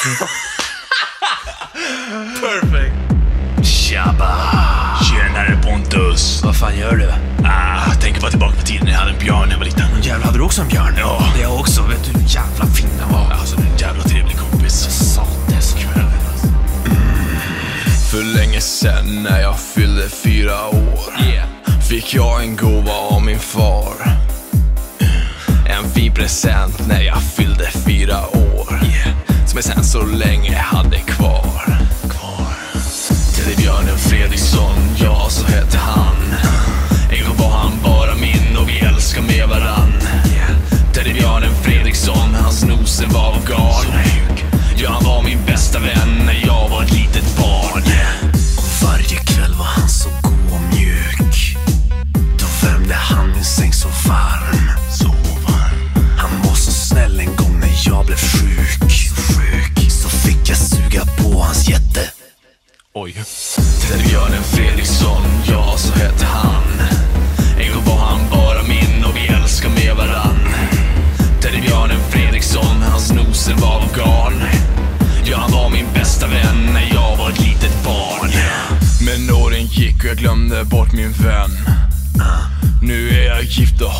Perfect. Tjabba. Tjenare Pontus. Vad fan gör du? Tänker bara tillbaka på tiden när jag hade en björn när jag var liten. Jävlar, hade du också en björn? Ja. Det jag också, vet du hur jävla fin den var? Alltså en jävla trevlig kompis. Sates kväll. För länge sen när jag fyllde 4 år fick jag en gåva av min far. En fin present när jag fyllde 4 år som jag sen så länge hade kvar. Teddybjörnen Fredriksson, ja så hette han. En gång var han bara min och vi älskar med varann. Teddybjörnen Fredriksson, hans nosen var garn. Ja, han var min bästa vän när jag var ett litet barn. Och varje kväll var han så god och mjuk. Då värmde han min säng så varm. Han var så snäll en gång när jag blev sjuk. Så fick jag suga på hans jätte. Oj. Teddybjörnen Fredriksson, ja så hette han. En gång var han bara min och vi älskar med varann. Teddybjörnen Fredriksson, hans noser var garn. Ja, han var min bästa vän när jag var ett litet barn. Men åren gick och jag glömde bort min vän. Nu är jag gift och